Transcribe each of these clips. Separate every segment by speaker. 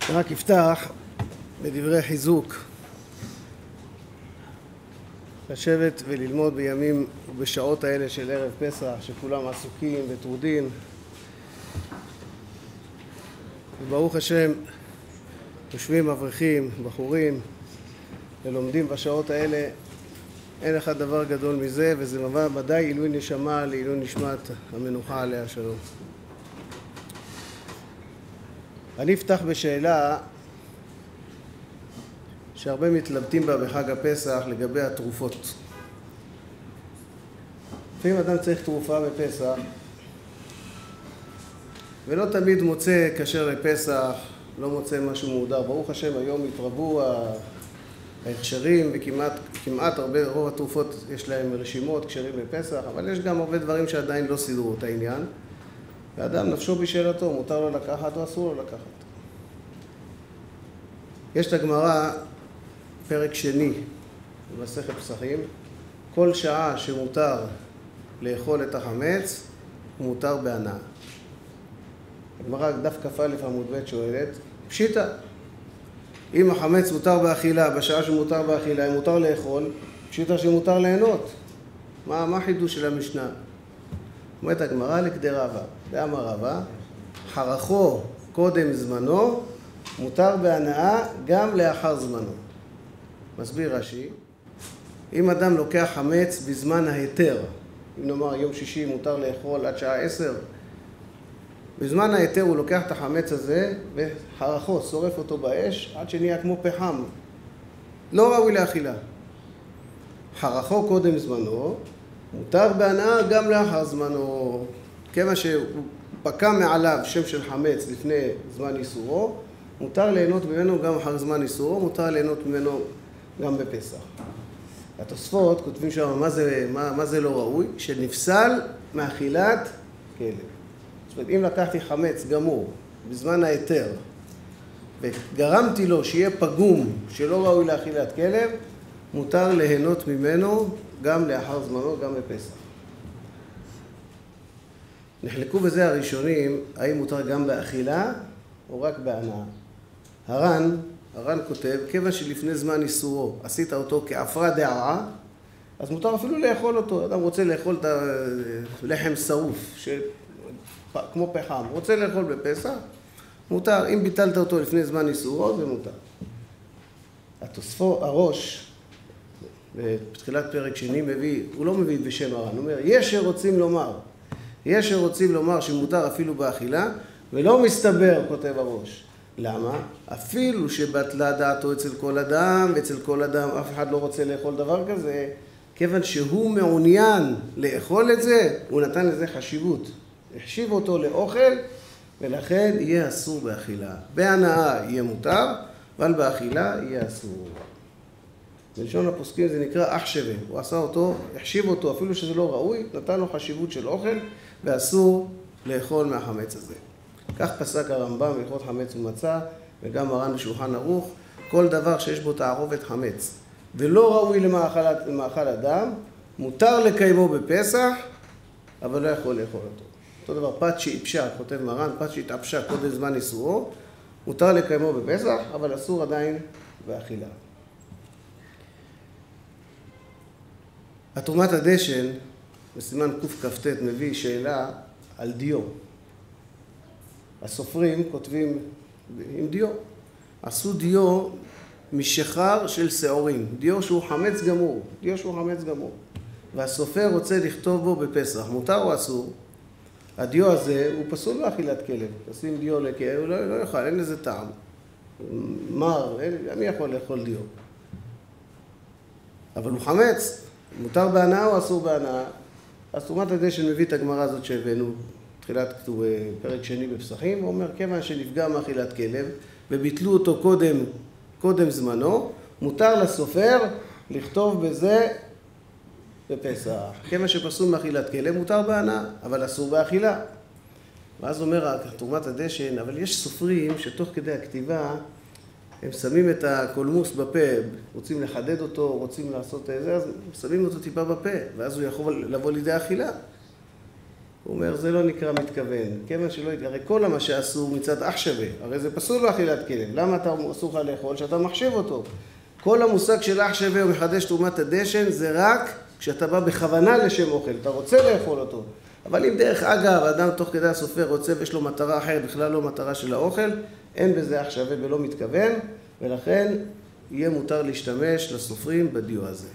Speaker 1: רק אפתח בדברי חיזוק. לשבת וללמוד בימים ובשעות האלה של ערב פסח, שכולם עסוקים וטרודים. וברוך השם, יושבים אברכים, בחורים, ולומדים בשעות האלה. אין לך דבר גדול מזה, וזה ודאי עילוי נשמה לעילוי נשמת המנוחה עליה שלום. אני אפתח בשאלה שהרבה מתלבטים בה בחג הפסח לגבי התרופות. לפעמים אדם צריך תרופה בפסח ולא תמיד מוצא כשר לפסח, לא מוצא משהו מועדר. ברוך השם היום התרבו ההכשרים וכמעט רוב התרופות יש להם רשימות כשרים לפסח, אבל יש גם הרבה דברים שעדיין לא סידרו את העניין. ואדם נפשו בשאלתו, מותר לו לקחת או אסור לו לקחת. יש את הגמרא, פרק שני במסכת פסחים, כל שעה שמותר לאכול את החמץ הוא מותר בהנאה. הגמרא דף כ"א עמוד ב' שואלת, פשיטא, אם החמץ מותר באכילה, בשעה שמותר באכילה, אם מותר לאכול, פשיטא שמותר ליהנות. מה החידוש של המשנה? אומרת הגמרא לכדי רבא, ואמר רבא, חרכו קודם זמנו, מותר בהנאה גם לאחר זמנו. מסביר רש"י, אם אדם לוקח חמץ בזמן ההיתר, אם נאמר יום שישי מותר לאכול עד שעה 10, בזמן ההיתר הוא לוקח את החמץ הזה וחרכו, שורף אותו באש עד שנהיה כמו פחם. לא ראוי לאכילה. חרכו קודם זמנו, מותר בהנאה גם לאחר זמנו. כמה שהוא פקע מעליו שם של חמץ לפני זמן איסורו, מותר ליהנות ממנו גם אחר זמן איסורו, מותר ליהנות ממנו גם בפסח. התוספות כותבים שם מה זה לא ראוי, שנפסל מאכילת כלב. זאת אומרת, אם לקחתי חמץ גמור בזמן ההיתר וגרמתי לו שיהיה פגום שלא ראוי לאכילת כלב, מותר ליהנות ממנו גם לאחר זמנו, גם בפסח. נחלקו בזה הראשונים, האם מותר גם באכילה או רק בהנאה. הר"ן כותב, כיוון שלפני זמן איסורו עשית אותו כעפרא דערעא, אז מותר אפילו לאכול אותו. אדם רוצה לאכול את הלחם שרוף, כמו פחם, רוצה לאכול בפסח, מותר. אם ביטלת אותו לפני זמן איסורו, זה מותר. התוספות, הראש, בתחילת פרק שני הוא לא מביא בשם הר"ן, הוא אומר, יש שרוצים לומר שמותר אפילו באכילה, ולא מסתבר, כותב הראש. למה? אפילו שבטלה דעתו אצל כל אדם, ואצל כל אדם אף אחד לא רוצה לאכול דבר כזה, כיוון שהוא מעוניין לאכול את זה, הוא נתן לזה חשיבות. החשיב אותו לאוכל, ולכן יהיה אסור באכילה. בהנאה יהיה מותר, אבל באכילה יהיה אסור. בלשון הפוסקים זה נקרא אח שווה. הוא עשה אותו, החשיב אותו, אפילו שזה לא ראוי, נתן לו חשיבות של אוכל, ואסור לאכול מהחמץ הזה. כך פסק הרמב"ם בהלכות חמץ ומצה, וגם מרן בשולחן ערוך, כל דבר שיש בו תערובת חמץ, ולא ראוי למאכל אדם, מותר לקיימו בפסח, אבל לא יכול לאכול אותו. אותו דבר, פת שהתאפשה, כותב מרן, פת שהתאפשה קודם זמן איסורו, מותר לקיימו בפסח, אבל אסור עדיין באכילה. התרומת הדשן, בסימן קכ"ט, מביא שאלה על דיו. הסופרים כותבים עם דיו. עשו דיו משחר של שעורים. דיו שהוא חמץ גמור. והסופר רוצה לכתוב בו בפסח. מותר או אסור? הדיו הזה הוא פסול לאכילת כלב. תשים דיו לכלב, הוא לא יאכל, אין לזה טעם. מר, מי יכול לאכול דיו? אבל הוא חמץ. מותר בהנאה או אסור בהנאה? אז תרומת הדשן מביא את הגמרא הזאת שהבאנו, תחילת פרק שני בפסחים, הוא אומר, כיוון שנפגע מאכילת כלב, וביטלו אותו קודם זמנו, מותר לסופר לכתוב בזה בפסח. כיוון שפסול מאכילת כלב, מותר בהנאה, אבל אסור באכילה. ואז אומר תרומת הדשן, אבל יש סופרים שתוך כדי הכתיבה, הם שמים את הקולמוס בפה, רוצים לחדד אותו, רוצים לעשות את זה, אז שמים אותו טיפה בפה, ואז הוא יכול לבוא לידי אכילה. הוא אומר, זה לא נקרא מתכוון, כיוון שלא, הרי כל מה שאסור מצד אח שווה, הרי זה פסול באכילת כלב, למה אסור לך לאכול? שאתה מחשב אותו. כל המושג של אח שווה או מחדש תרומת הדשן זה רק כשאתה בא בכוונה לשם אוכל, אתה רוצה לאכול אותו. אבל אם דרך אגב, האדם תוך כדי הסופר רוצה ויש לו מטרה אחרת, בכלל לא מטרה של האוכל, אין בזה אח שווה ולא מתכוון, ולכן יהיה מותר להשתמש לסופרים בדיו הזה.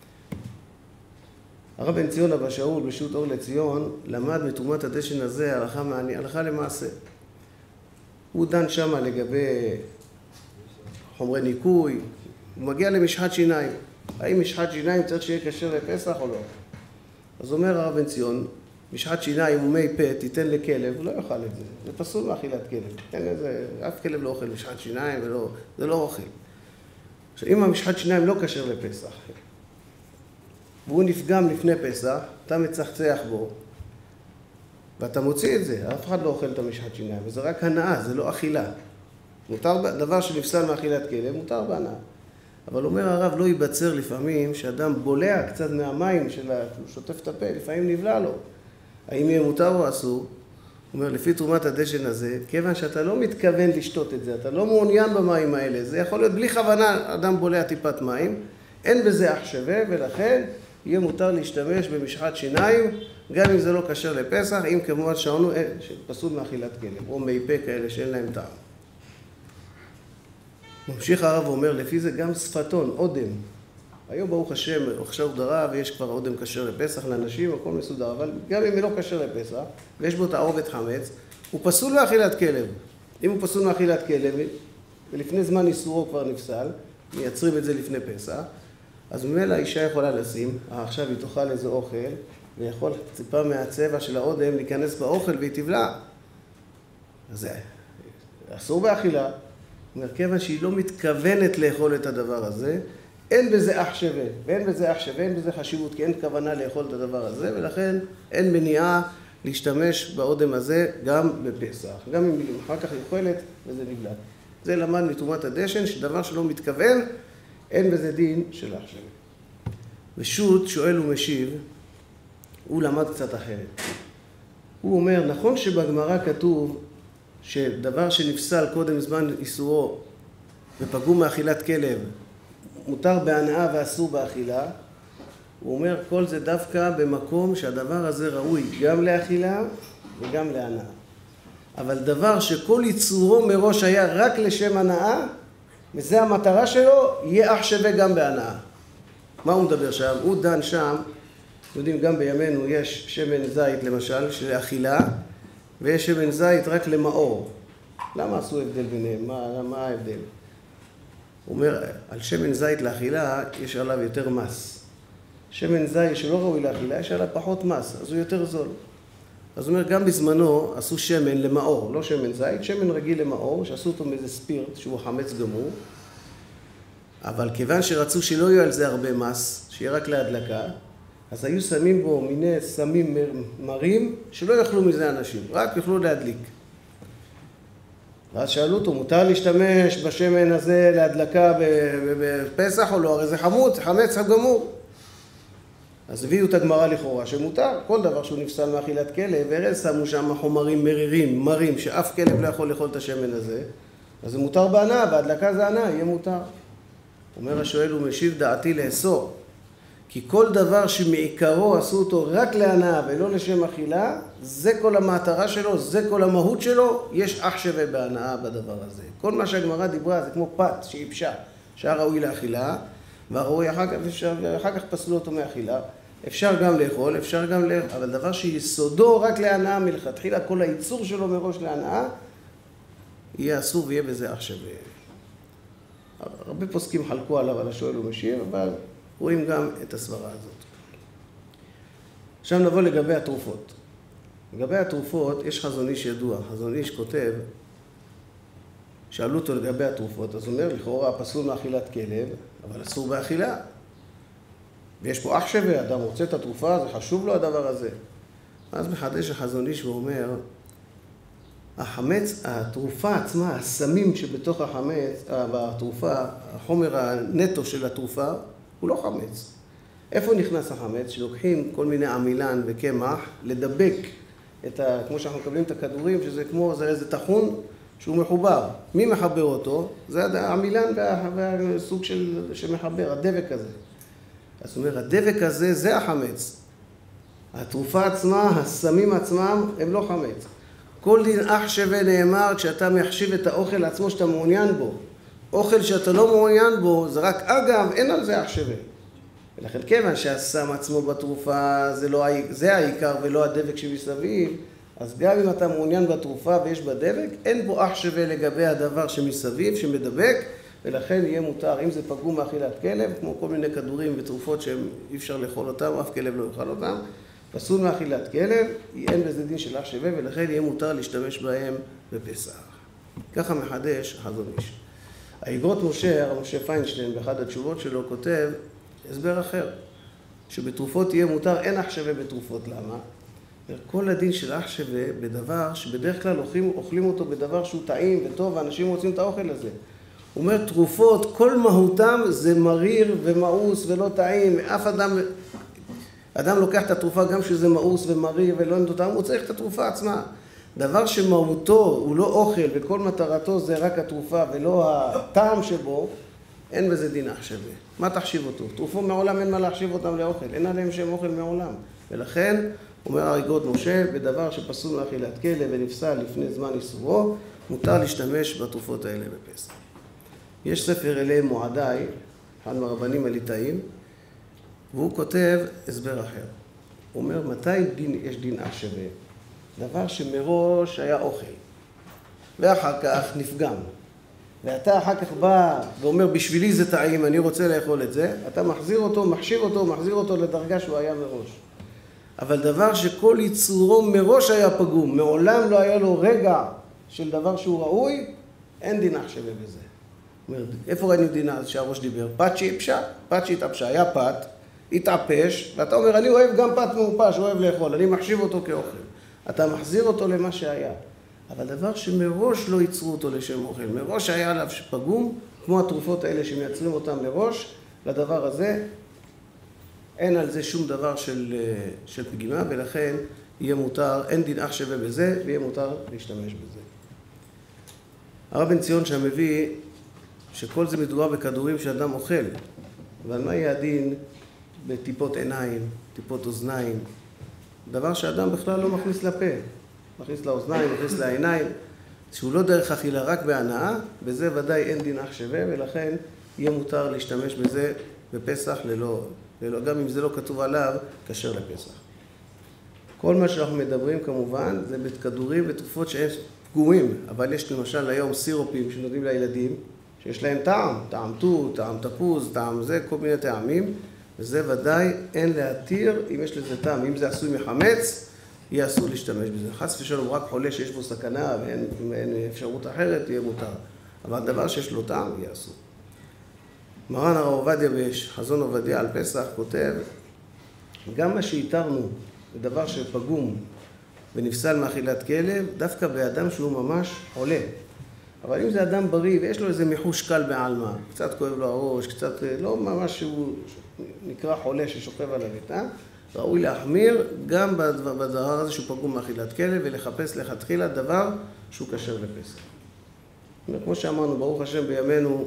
Speaker 1: הרב בן ציון אבא שאול בשו"ת אור לציון למד מתרומת הדשן הזה הלכה למעשה. הוא דן שמה לגבי חומרי ניקוי, הוא מגיע למשחת שיניים. האם משחת שיניים צריך שיהיה כשר לפסח או לא? אז אומר הרב בן ציון, משחת שיניים ומי פה תיתן לכלב, הוא לא יאכל את זה. זה פסול מאכילת כלב. אף כלב לא אוכל משחת שיניים, זה לא אוכל. עכשיו, אם המשחת שיניים לא כשר לפסח, והוא נפגם לפני פסח, אתה מצחצח בו, ואתה מוציא את זה, אף אחד לא אוכל את המשחת שיניים, וזה רק הנאה, זה לא אכילה. דבר שנפסל מאכילת כלב, מותר בהנאה. אבל אומר הרב, לא ייבצר לפעמים שאדם בולע קצת מהמים שהוא שוטף את הפה, לפעמים נבלע לו. האם יהיה מותר או אסור? הוא אומר, לפי תרומת הדשן הזה, כיוון שאתה לא מתכוון לשתות את זה, אתה לא מעוניין במים האלה, זה יכול להיות בלי כוונה, אדם בולע טיפת מים, אין בזה אח שווה, ולכן יהיה מותר להשתמש במשחת שיניים, גם אם זה לא כשר לפסח, אם כמובן שענו פסול מאכילת כלב, או מי פה כאלה שאין להם טעם. ממשיך הרב ואומר, לפי זה גם שפתון, אודם. היום ברוך השם, עכשיו דרה ויש כבר אודם כשר לפסח לאנשים, הכל מסודר, אבל גם אם היא לא כשר לפסח, ויש בו תערובת חמץ, הוא פסול מאכילת כלב. אם הוא פסול מאכילת כלב, ולפני זמן איסורו כבר נפסל, מייצרים את זה לפני פסח, אז ממילא האישה יכולה לשים, עכשיו היא תאכל איזה אוכל, ויכול ציפה מהצבע של האודם להיכנס באוכל והיא תבלע. אז זה אסור באכילה. כיוון שהיא לא מתכוונת לאכול את הדבר הזה, אין בזה אח שווה, ואין בזה אח שווה, אין בזה חשיבות, כי אין כוונה לאכול את הדבר הזה, ולכן אין מניעה להשתמש באודם הזה גם בפסח. גם אם אחר כך היא אוכלת וזה נבלע. זה למד מתרומת הדשן, שדבר שלא מתכוון, אין בזה דין של אח שווה. ושו"ת שואל ומשיב, הוא למד קצת אחרת. הוא אומר, נכון שבגמרא כתוב שדבר שנפסל קודם זמן איסורו ופגום מאכילת כלב מותר בהנאה ואסור באכילה, הוא אומר כל זה דווקא במקום שהדבר הזה ראוי גם לאכילה וגם להנאה. אבל דבר שכל ייצורו מראש היה רק לשם הנאה, וזה המטרה שלו, יהיה אח שווה גם בהנאה. מה הוא מדבר שם? הוא דן שם, יודעים גם בימינו יש שמן זית למשל של אכילה, ויש שמן זית רק למאור. למה עשו הבדל ביניהם? מה ההבדל? הוא אומר, על שמן זית לאכילה יש עליו יותר מס. שמן זית שלא ראוי לאכילה יש עליו פחות מס, אז הוא יותר זול. אז הוא אומר, גם בזמנו עשו שמן למאור, לא שמן זית, שמן רגיל למאור, שעשו אותו מאיזה ספירט שהוא חמץ גמור. אבל כיוון שרצו שלא יהיו על זה הרבה מס, שיהיה רק להדלקה, אז היו שמים בו מיני סמים מרים שלא יאכלו מזה אנשים, רק יוכלו להדליק. ואז שאלו אותו, מותר להשתמש בשמן הזה להדלקה בפסח או לא? הרי זה חמץ גמור. אז הביאו את הגמרא לכאורה שמותר, כל דבר שהוא נפסל מאכילת כלב, ורז שמו שם חומרים מרים, שאף כלב לא יכול לאכול את השמן הזה, אז זה מותר בהנאה, בהדלקה זה הנאה, יהיה מותר. אומר השואל ומשיב דעתי לאסור, כי כל דבר שמעיקרו עשו אותו רק להנאה ולא לשם אכילה, זה כל המטרה שלו, זה כל המהות שלו, יש אח שווה בהנאה בדבר הזה. כל מה שהגמרא דיברה זה כמו פת שאיפשה, שהיה ראוי לאכילה, והראוי אחר כך פסלו אותו מאכילה. אפשר גם לאכול, אפשר גם לאכול, אבל דבר שיסודו רק להנאה מלכתחילה, כל הייצור שלו מראש להנאה, יהיה אסור ויהיה בזה אח שווה. הרבה פוסקים חלקו עליו על השואל ומשיב, אבל רואים גם את הסברה הזאת. עכשיו נבוא לגבי התרופות. לגבי התרופות יש חזון איש ידוע. חזון איש כותב, שאלו אותו לגבי התרופות, אז הוא אומר, לכאורה פסול מאכילת כלב, אבל אסור באכילה. ויש פה אח שווה, אדם רוצה את התרופה, זה חשוב לו הדבר הזה. אז מחדש החזון איש ואומר, החמץ, התרופה עצמה, הסמים שבתוך החמץ, בתרופה, החומר הנטו של התרופה, הוא לא חמץ. איפה נכנס החמץ? שלוקחים כל מיני עמילן וקמח לדבק כמו שאנחנו מקבלים את הכדורים, שזה כמו, זה איזה תחון שהוא מחובר. מי מחבר אותו? זה המילן והסוג שמחבר, הדבק הזה. אז זאת אומרת, הדבק הזה זה החמץ. התרופה עצמה, הסמים עצמם, הם לא חמץ. כל דין אח שווה נאמר כשאתה מחשיב את האוכל עצמו שאתה מעוניין בו. אוכל שאתה לא מעוניין בו, זה רק אגב, אין על זה אח שווה. ולכן כיוון שהסם עצמו בתרופה זה העיקר ולא הדבק שמסביב, אז גם אם אתה מעוניין בתרופה ויש בה דבק, אין בו אח שווה לגבי הדבר שמסביב, שמדבק, ולכן יהיה מותר, אם זה פגום מאכילת כלב, כמו כל מיני כדורים ותרופות שאי אפשר לאכול אותם, אף כלב לא יאכל אותם, פסול מאכילת כלב, אין בזה דין של אח שווה, ולכן יהיה מותר להשתמש בהם בפסח. ככה מחדש החזון איש. האיגרות משה פיינשטיין, באחד התשובות שלו, כותב הסבר אחר, שבתרופות יהיה מותר, אין אח שווה בתרופות. למה? כל הדין של אח שווה בדבר שבדרך כלל אוכלים אותו בדבר שהוא טעים וטוב, ואנשים רוצים את האוכל הזה. הוא אומר, תרופות, כל מהותם זה מריר ומאוס ולא טעים. אף אדם לוקח את התרופה גם שזה מאוס ומריר ולא נטוטם, הוא צריך את התרופה עצמה. דבר שמהותו הוא לא אוכל וכל מטרתו זה רק התרופה ולא הטעם שבו, אין בזה דין אח שווה. מה תחשיב אותו? תרופות מעולם אין מה להחשיב אותם לאוכל, אין עליהם שם אוכל מעולם. ולכן, אומר האיגרות משה, בדבר שפסול מאכילת כלב ונפסל לפני זמן איסורו, מותר להשתמש בתרופות האלה בפסח. יש ספר אליהם מועדיי, אחד מהרבנים הליטאים, והוא כותב הסבר אחר. הוא אומר, מתי יש דין אח שווה? דבר שמראש היה אוכל, ואחר כך נפגם. ואתה אחר כך בא ואומר, בשבילי זה טעים, אני רוצה לאכול את זה, אתה מחזיר אותו, מחזיר אותו לדרגה שהוא היה מראש. אבל דבר שכל יצורו מראש היה פגום, מעולם לא היה לו רגע של דבר שהוא ראוי, אין דין אח שווה בזה. איפה ראינו דין אז שהראש דיבר? פת שהתאפשה, היה פת, התאפש, ואתה אומר, אני אוהב גם פת מעופש, אוהב לאכול, אני מחשיב אותו כאוכל. אתה מחזיר אותו למה שהיה. אבל דבר שמראש לא ייצרו אותו לשם אוכל, מראש היה עליו פגום, כמו התרופות האלה שמייצרים אותם מראש, לדבר הזה, אין על זה שום דבר של פגימה, ולכן יהיה מותר, אין דין אח שווה בזה, ויהיה מותר להשתמש בזה. הרב בן ציון שם מביא שכל זה מדובר בכדורים שאדם אוכל, אבל מה יהיה הדין בטיפות עיניים, טיפות אוזניים, דבר שאדם בכלל לא מכניס לפה, מכניס לאוזניים, מכניס לעיניים, שהוא לא דרך אכילה רק בהנאה, בזה ודאי אין דין אח שווה, ולכן יהיה מותר להשתמש בזה בפסח גם אם זה לא כתוב עליו, כשר לפסח. כל מה שאנחנו מדברים כמובן זה בכדורים ותרופות שהן פגומים, אבל יש למשל היום סירופים שנותנים לילדים, שיש להם טעם תות, טעם תפוז, טעם זה, כל מיני טעמים, וזה ודאי אין להתיר אם יש לזה טעם. אם זה עשוי מחמץ, יהיה אסור להשתמש בזה. חס ושלום רק חולה שיש בו סכנה ואין אפשרות אחרת, יהיה מותר. אבל דבר שיש לו טעם, יהיה אסור. מרן הרב עובדיה בחזון עובדיה על פסח כותב, גם מה שהתרנו בדבר שפגום ונפסל מאכילת כלב, דווקא באדם שהוא ממש חולה. אבל אם זה אדם בריא ויש לו איזה מיחוש קל בעלמא, קצת כואב לו הראש, קצת לא ממש שהוא נקרא חולה ששוכב על המיטה, ראוי להחמיר גם בדבר הזה שהוא פגום מאכילת כלב ולחפש לכתחילה דבר שהוא כשר לפסח. כמו שאמרנו, ברוך השם בימינו,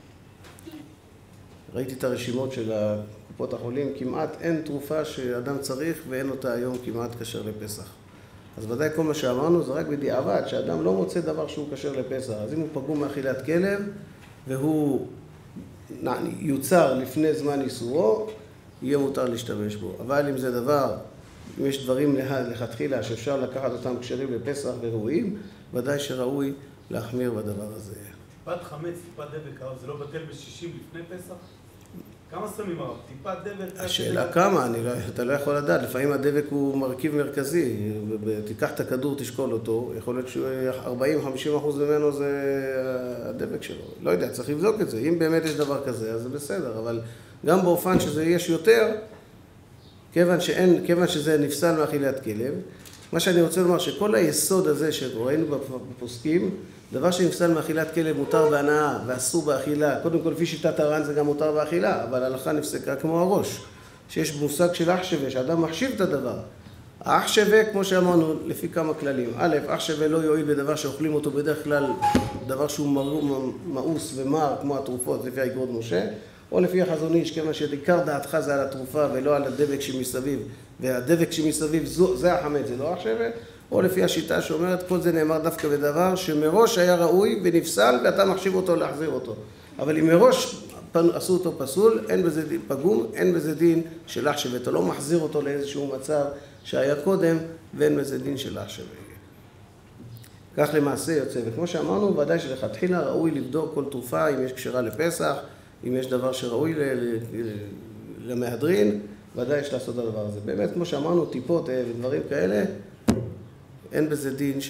Speaker 1: ראיתי את הרשימות של קופות החולים, כמעט אין תרופה שאדם צריך ואין אותה היום כמעט כשר לפסח. אז ודאי כל מה שאמרנו זה רק בדיעבד, שאדם לא מוצא דבר שהוא כשר לפסח. אז אם הוא פגום מאכילת כלב והוא יוצר לפני זמן איסורו, יהיה מותר להשתמש בו. אבל אם זה דבר, אם יש דברים לכתחילה שאפשר לקחת אותם כשרים לפסח וראויים, ודאי שראוי להחמיר בדבר הזה.
Speaker 2: טיפת חמץ, טיפת דבק, הרב, זה לא בטל ב-60 לפני פסח? כמה שמים הרב? טיפת דבק?
Speaker 1: השאלה כמה, אתה לא יכול לדעת. לפעמים הדבק הוא מרכיב מרכזי. תיקח את הכדור, תשקול אותו. יכול להיות ש40-50% ממנו זה הדבק שלו. לא יודע, צריך לבדוק את זה. אם באמת יש דבר כזה, אז זה בסדר. אבל גם באופן שזה יש יותר, כיוון שזה נפסל מאכילת כלב, מה שאני רוצה לומר שכל היסוד הזה שראינו בפוסקים, דבר שנפסל מאכילת כלב מותר בהנאה ואסור באכילה, קודם כל לפי שיטת הר"ן זה גם מותר באכילה, אבל ההלכה נפסקה כמו הראש, שיש מושג של אח שווה, שאדם מחשיב את הדבר, האח שווה, כמו שאמרנו, לפי כמה כללים. א', אח שווה לא יועיל בדבר שאוכלים אותו בדרך כלל, דבר שהוא מאוס ומר, כמו התרופות, לפי האגרות משה, או לפי החזון איש, כיוון שעיקר דעתך זה על התרופה ולא על הדבק שמסביב, והדבק שמסביב זה החמץ, זה לא אח שווה, או לפי השיטה שאומרת, כל זה נאמר דווקא בדבר שמראש היה ראוי ונפסל, ואתה מחשיב אותו להחזיר אותו. אבל אם מראש עשו אותו פסול, אין בזה דין פגום, אין בזה דין של אח שווה. אתה לא מחזיר אותו לאיזשהו מצב שהיה קודם, ואין בזה דין של אח שווה. כך למעשה יוצא. וכמו שאמרנו, ודאי שלכתחילה ראוי לבדוק כל תרופה, אם יש כשרה לפסח, אם יש דבר שראוי למהדרין, ודאי יש לעשות את הדבר הזה. באמת, כמו שאמרנו, טיפות ודברים כאלה, אין בזה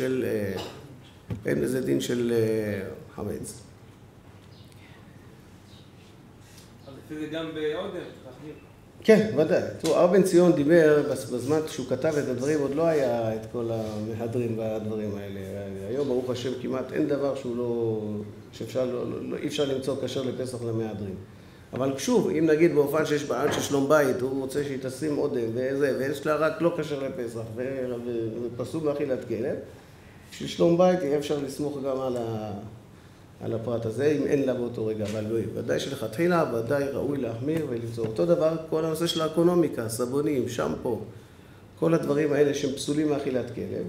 Speaker 1: דין של חמץ.
Speaker 3: זה גם בעודף, להחמיר.
Speaker 1: כן, ודאי. תראו, הרב בן ציון דיבר, בזמן שהוא כתב את הדברים, עוד לא היה את כל המהדרין והדברים האלה. היום, ברוך השם, כמעט אין דבר שהוא לא, אי אפשר למצוא כשר לפסח למהדרין. אבל שוב, אם נגיד באופן שיש בעל של שלום בית, הוא רוצה שהיא תשים אודם וזה, ויש לה רק לא כשר לפסח, ופסול מאכילת כלב, בשביל שלום בית יהיה אפשר לסמוך גם על הפרט הזה, אם אין לה באותו רגע, אבל ודאי שלכתחילה, ודאי ראוי להחמיר ולפסול. אותו דבר, כל הנושא של האקונומיקה, סבונים, שמפו, כל הדברים האלה שהם פסולים מאכילת כלב.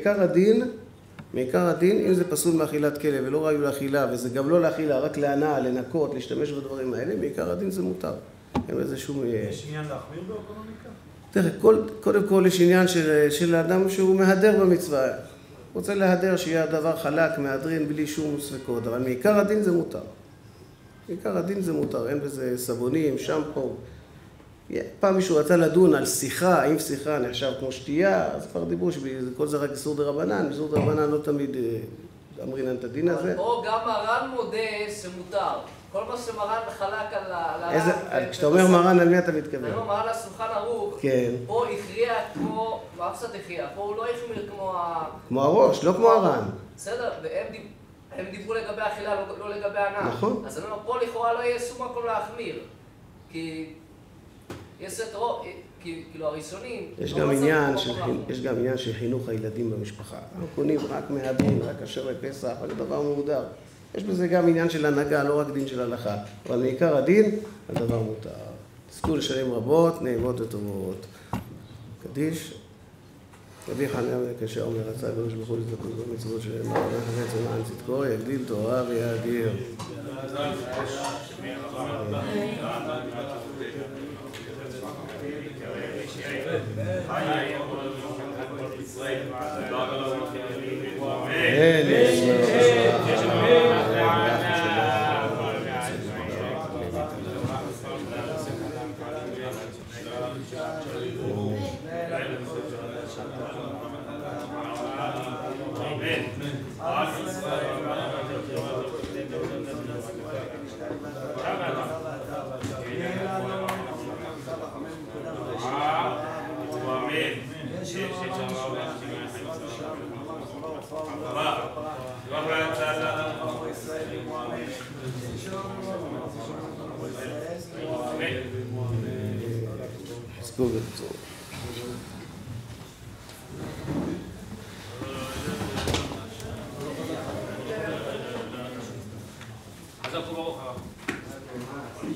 Speaker 1: מעיקר הדין, אם זה פסול מאכילת כלב ולא ראוי לאכילה, וזה גם לא לאכילה, רק להנאה, לנקות, להשתמש בדברים האלה, מעיקר הדין זה מותר. אין בזה שום...
Speaker 2: יש עניין להחמיר באקונומיקה?
Speaker 1: תראה, קודם כל יש עניין של האדם שהוא מהדר במצווה. רוצה להדר שיהיה הדבר חלק, מהדרין, בלי שום ספקות, אבל מעיקר הדין זה מותר. מעיקר הדין זה מותר, אין בזה סבונים, שמפו. פעם מישהו רצה לדון על שיחה, האם שיחה נחשב כמו שתייה, אז כבר דיברו שכל זה רק איסור דרבנן, איסור דרבנן לא תמיד אמרינן את הדין הזה.
Speaker 4: או גם מרן מודה שמותר. כל מה שמרן מחלק על הרב...
Speaker 1: כשאתה אומר מרן, על מי אתה מתכוון?
Speaker 4: אני אומר מרן על שולחן ערוך, פה הכריע כמו... מה קצת הכריע? פה הוא לא החמיר כמו ה...
Speaker 1: כמו הראש, לא כמו הר"ן.
Speaker 4: בסדר, והם דיברו לגבי אכילה, לא לגבי הנאה.
Speaker 1: נכון.
Speaker 4: אז אני אומר, פה לכאורה לא יהיה שום מקום להחמיר. כי... יש את רוב... כאילו הראשונים...
Speaker 1: יש גם עניין של חינוך הילדים במשפחה. הם קונים רק מהדין, רק אשר לפסח, רק דבר מוגדר. יש בזה גם עניין של הנהגה, לא רק דין של הלכה. אבל מעיקר הדין, הדבר מותר. תזכו לשנים רבות, נעימות וטובות. קדיש. רבי חניה כאשר אומר רצה הקדוש ברוך הוא להזדכות במצוות של מעלה חפץ למען צדקו, יגדיל תורה ויאדיר. Let's go.